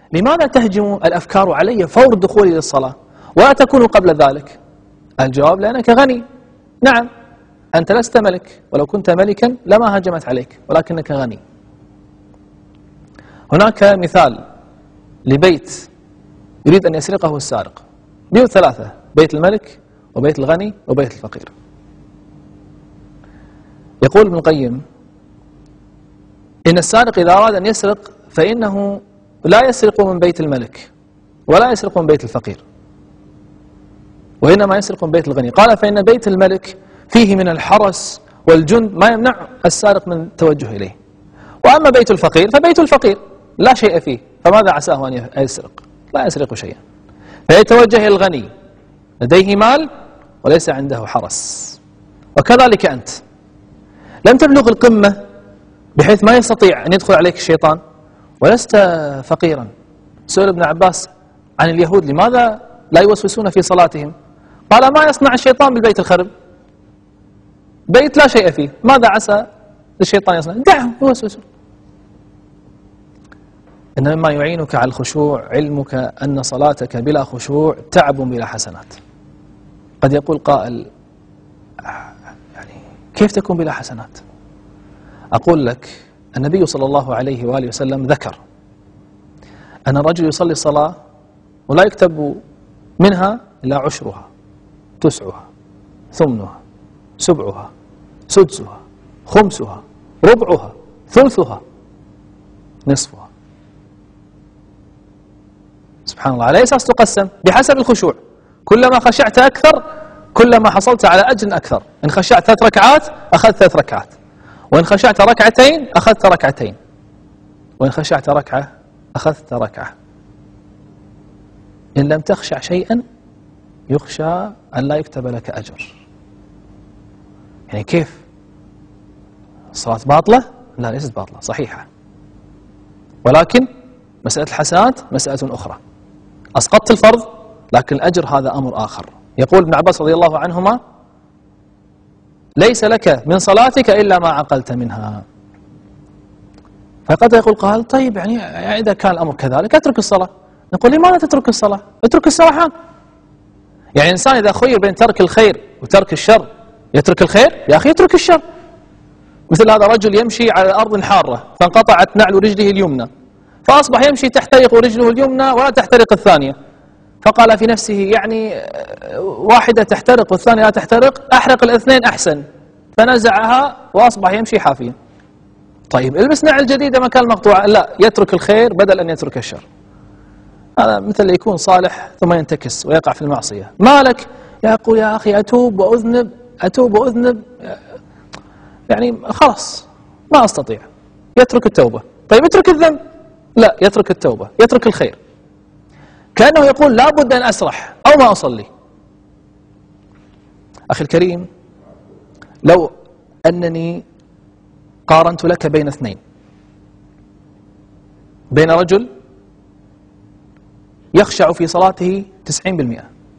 لماذا تهجم الأفكار علي فور دخولي للصلاة ولا تكون قبل ذلك؟ الجواب: لأنك غني. نعم، أنت لست ملك، ولو كنت ملكا لما هجمت عليك، ولكنك غني. هناك مثال لبيت يريد أن يسرقه السارق، بيوت ثلاثة: بيت الملك وبيت الغني وبيت الفقير. يقول ابن القيم: إن السارق إذا أراد أن يسرق فإنه لا يسرق من بيت الملك ولا يسرق من بيت الفقير، وإنما يسرق من بيت الغني. قال: فإن بيت الملك فيه من الحرس والجند ما يمنع السارق من التوجه إليه، وأما بيت الفقير فبيت الفقير لا شيء فيه، فماذا عساه أن يسرق؟ لا يسرق شيئا. فيتوجه إلى الغني لديه مال وليس عنده حرس. وكذلك أنت لم تبلغ القمة بحيث ما يستطيع أن يدخل عليك الشيطان ولست فقيرا. سئل ابن عباس عن اليهود: لماذا لا يوسوسون في صلاتهم؟ قال: ما يصنع الشيطان بالبيت الخرب، بيت لا شيء فيه، ماذا عسى الشيطان يصنع؟ دعهم يوسوسون. إن مما يعينك على الخشوع علمك أن صلاتك بلا خشوع تعب بلا حسنات. قد يقول قائل: يعني كيف تكون بلا حسنات؟ أقول لك: النبي صلى الله عليه وآله وسلم ذكر أن الرجل يصلي الصلاة ولا يكتب منها إلا عشرها، تسعها، ثمنها، سبعها، سدسها، خمسها، ربعها، ثلثها، نصفها. سبحان الله، على أساس تقسم بحسب الخشوع. كلما خشعت أكثر كلما حصلت على أجر أكثر. إن خشعت 3 ركعات أخذت 3 ركعات، وإن خشعت 2 ركعتين أخذت 2 ركعتين، وإن خشعت 1 ركعة أخذت 1 ركعة. إن لم تخشع شيئا يخشى أن لا يكتب لك أجر. يعني كيف؟ الصلاة باطلة؟ لا، ليست باطلة، صحيحة، ولكن مسألة الحسنات مسألة أخرى. أسقطت الفرض لكن الأجر هذا أمر آخر. يقول ابن عباس رضي الله عنهما: ليس لك من صلاتك إلا ما عقلت منها. فقد يقول قال: طيب يعني إذا كان الأمر كذلك أترك الصلاة. نقول: لماذا تترك الصلاة؟ اترك السرحان. يعني الإنسان إذا خير بين ترك الخير وترك الشر يترك الخير؟ يا أخي يترك الشر. مثل هذا رجل يمشي على أرض حارة فانقطعت نعل رجله اليمنى، فأصبح يمشي تحترق رجله اليمنى ولا تحترق الثانية، فقال في نفسه: يعني واحدة تحترق والثانية لا تحترق، أحرق الاثنين أحسن، فنزعها وأصبح يمشي حافيا. طيب البس نعل جديدة مكان المقطوعة. لا، يترك الخير بدل أن يترك الشر. هذا مثل يكون صالح ثم ينتكس ويقع في المعصية. مالك؟ يقول: يا أخي أتوب وأذنب، أتوب وأذنب، يعني خلاص ما أستطيع. يترك التوبة. طيب اترك الذنب. لا، يترك التوبة، يترك الخير. كأنه يقول: لا بد أن أسرح أو ما أصلي. أخي الكريم، لو أنني قارنت لك بين اثنين، بين رجل يخشع في صلاته 90%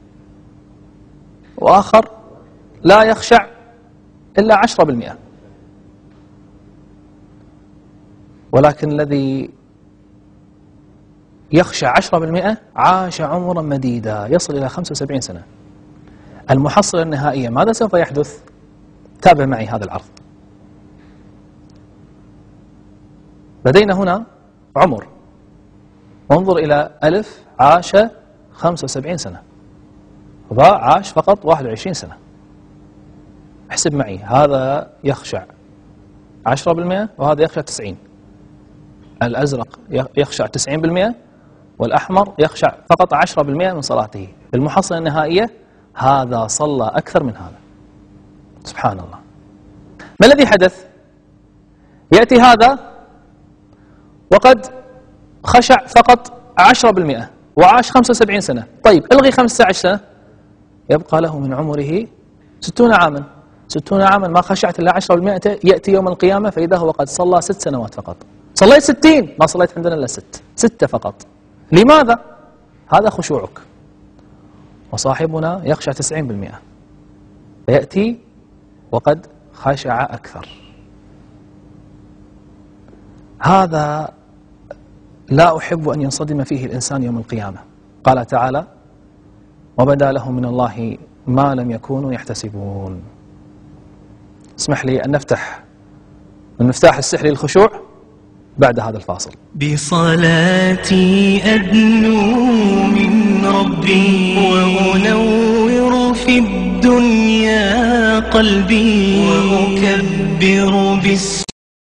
وآخر لا يخشع إلا 10%، ولكن الذي يخشع 10% عاش عمرا مديدا يصل إلى 75 سنة. المحصلة النهائية ماذا سوف يحدث؟ تابع معي هذا العرض. لدينا هنا عمر، وانظر إلى ألف عاش 75 سنة، وباء عاش فقط 21 سنة. احسب معي، هذا يخشع 10% وهذا يخشع 90. الأزرق يخشع 90% والأحمر يخشع فقط 10% من صلاته. بالمحصلة النهائية هذا صلى أكثر من هذا. سبحان الله. ما الذي حدث؟ يأتي هذا وقد خشع فقط 10% وعاش 75 سنة. طيب الغي 15 سنة، يبقى له من عمره 60 عاما. 60 عاما ما خشعت إلا 10%. يأتي يوم القيامة فإذا هو قد صلى 6 سنوات فقط. صليت 60، ما صليت عندنا إلا 6 فقط. لماذا؟ هذا خشوعك. وصاحبنا يخشع 90%، فيأتي وقد خشع أكثر. هذا لا أحب أن ينصدم فيه الإنسان يوم القيامة. قال تعالى: وبدا لهم من الله ما لم يكونوا يحتسبون. اسمح لي أن نفتح المفتاح السحري للخشوع بعد هذا الفاصل. بصلاتي أدنو من ربي وأنور في الدنيا قلبي وأكبر